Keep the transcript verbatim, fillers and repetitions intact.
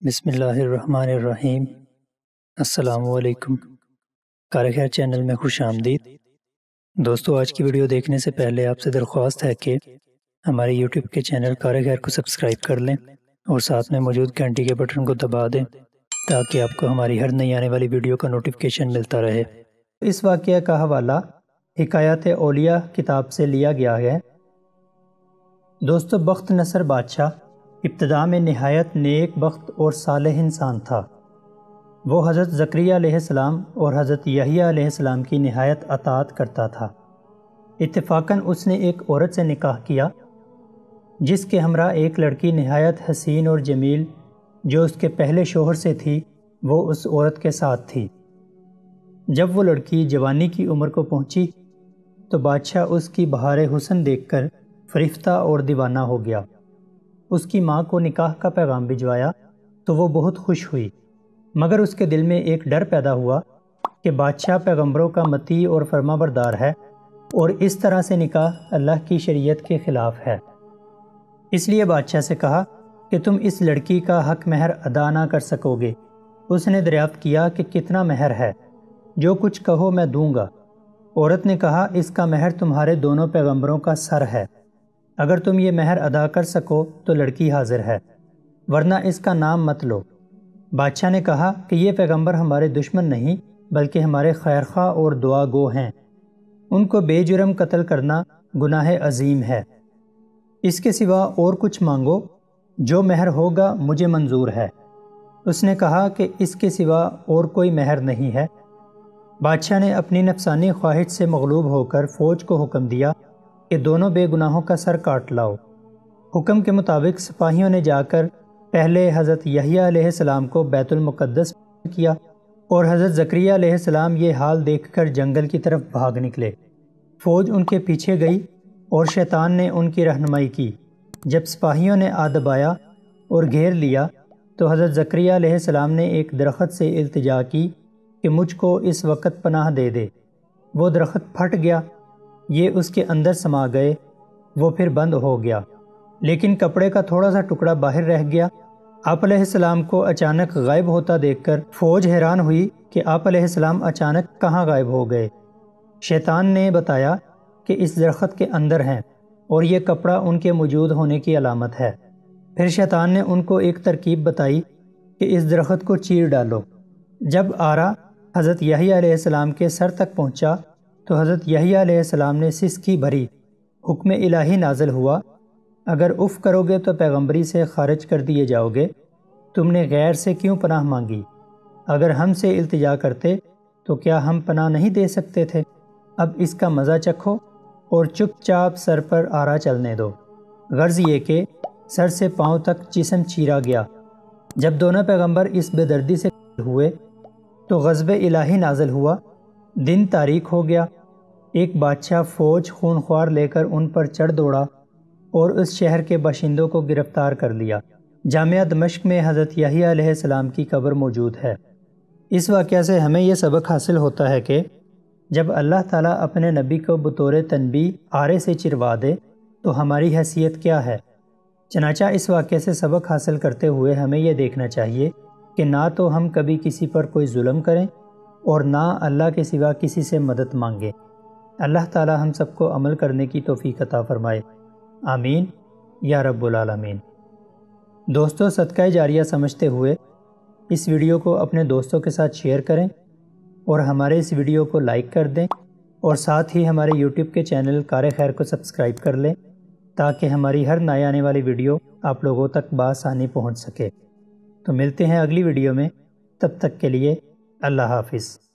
بسم اللہ الرحمن الرحیم۔ السلام علیکم۔ کارخیر چینل میں خوش آمدید۔ دوستو، آج کی ویڈیو دیکھنے سے پہلے آپ سے درخواست ہے کہ ہمارے یوٹیوب کے چینل کارخیر کو سبسکرائب کر لیں اور ساتھ میں موجود گھنٹی کے بٹن کو دبا دیں تاکہ آپ کو ہماری ہر نئی آنے والی ویڈیو کا نوٹیفیکیشن ملتا رہے۔ اس واقعہ کا حوالہ حکایات اولیاء کتاب سے لیا گیا ہے۔ دوستو، بخت نصر بادشاہ ابتدا میں نہایت نیک بخت اور صالح انسان تھا۔ وہ حضرت زکریا علیہ السلام اور حضرت یحییٰ علیہ السلام کی نہایت اطاعت کرتا تھا۔ اتفاقاً اس نے ایک عورت سے نکاح کیا جس کے ہمراہ ایک لڑکی نہایت حسین اور جمیل جو اس کے پہلے شوہر سے تھی وہ اس عورت کے ساتھ تھی۔ جب وہ لڑکی جوانی کی عمر کو پہنچی تو بادشاہ اس کی بہار حسن دیکھ کر فریفتہ اور دیوانہ ہو گیا۔ اس کی ماں کو نکاح کا پیغام بھجوایا تو وہ بہت خوش ہوئی، مگر اس کے دل میں ایک ڈر پیدا ہوا کہ بادشاہ پیغمبروں کا مطیع اور فرما بردار ہے اور اس طرح سے نکاح اللہ کی شریعت کے خلاف ہے۔ اس لیے بادشاہ سے کہا کہ تم اس لڑکی کا حق مہر ادا نہ کر سکو گے۔ اس نے دریافت کیا کہ کتنا مہر ہے؟ جو کچھ کہو میں دوں گا۔ عورت نے کہا اس کا مہر تمہارے دونوں پیغمبروں کا سر ہے۔ اگر تم یہ مہر ادا کر سکو تو لڑکی حاضر ہے، ورنہ اس کا نام مت لو۔ بادشاہ نے کہا کہ یہ پیغمبر ہمارے دشمن نہیں بلکہ ہمارے خیر خواہ اور دعا گو ہیں، ان کو بے جرم قتل کرنا گناہ عظیم ہے۔ اس کے سوا اور کچھ مانگو، جو مہر ہوگا مجھے منظور ہے۔ اس نے کہا کہ اس کے سوا اور کوئی مہر نہیں ہے۔ بادشاہ نے اپنی نفسانی خواہش سے مغلوب ہو کر فوج کو حکم دیا کہ دونوں بے گناہوں کا سر کاٹ لاؤ۔ حکم کے مطابق سپاہیوں نے جا کر پہلے حضرت یحییٰ علیہ السلام کو بیت المقدس کیا اور حضرت زکریہ علیہ السلام یہ حال دیکھ کر جنگل کی طرف بھاگ نکلے۔ فوج ان کے پیچھے گئی اور شیطان نے ان کی رہنمائی کی۔ جب سپاہیوں نے آ دبایا اور گھیر لیا تو حضرت زکریہ علیہ السلام نے ایک درخت سے التجا کی کہ مجھ کو اس وقت پناہ دے دے۔ وہ درخت پھٹ گیا، یہ اس کے اندر سما گئے، وہ پھر بند ہو گیا، لیکن کپڑے کا تھوڑا سا ٹکڑا باہر رہ گیا۔ آپ علیہ السلام کو اچانک غائب ہوتا دیکھ کر فوج حیران ہوئی کہ آپ علیہ السلام اچانک کہاں غائب ہو گئے۔ شیطان نے بتایا کہ اس درخت کے اندر ہیں اور یہ کپڑا ان کے موجود ہونے کی علامت ہے۔ پھر شیطان نے ان کو ایک ترکیب بتائی کہ اس درخت کو چیر ڈالو۔ جب آرا حضرت یحییٰ علیہ السلام کے سر تک پہنچا تو حضرت یحییٰ علیہ السلام نے سسکی بھری۔ حکم الہی نازل ہوا، اگر اف کرو گے تو پیغمبری سے خارج کر دیے جاؤ گے۔ تم نے غیر سے کیوں پناہ مانگی؟ اگر ہم سے التجا کرتے تو کیا ہم پناہ نہیں دے سکتے تھے؟ اب اس کا مزہ چکھو اور چپ چاپ سر پر آرا چلنے دو۔ غرض یہ کہ سر سے پاؤں تک جسم چیرا گیا۔ جب دونوں پیغمبر اس بے دردی سے ہوئے تو غضب الہی نازل ہوا، دن تاریک ہو گیا۔ ایک بادشاہ فوج خون خوار لے کر ان پر چڑھ دوڑا اور اس شہر کے باشندوں کو گرفتار کر لیا۔ جامعہ دمشق میں حضرت یحییٰ علیہ السلام کی قبر موجود ہے۔ اس واقعہ سے ہمیں یہ سبق حاصل ہوتا ہے کہ جب اللہ تعالیٰ اپنے نبی کو بطور تنبیہ آرے سے چروا دے تو ہماری حیثیت کیا ہے۔ چنانچہ اس واقعے سے سبق حاصل کرتے ہوئے ہمیں یہ دیکھنا چاہیے کہ نہ تو ہم کبھی کسی پر کوئی ظلم کریں اور نہ اللہ کے سوا کسی سے مدد مانگیں۔ اللہ تعالی ہم سب کو عمل کرنے کی توفیق عطا فرمائے، آمین یا رب العالمین۔ دوستو، صدقہ جاریہ سمجھتے ہوئے اس ویڈیو کو اپنے دوستوں کے ساتھ شیئر کریں اور ہمارے اس ویڈیو کو لائک کر دیں اور ساتھ ہی ہمارے یوٹیوب کے چینل کارخیر کو سبسکرائب کر لیں تاکہ ہماری ہر نئی آنے والی ویڈیو آپ لوگوں تک بآسانی پہنچ سکے۔ تو ملتے ہیں اگلی ویڈیو میں، تب تک کے لیے اللہ حافظ۔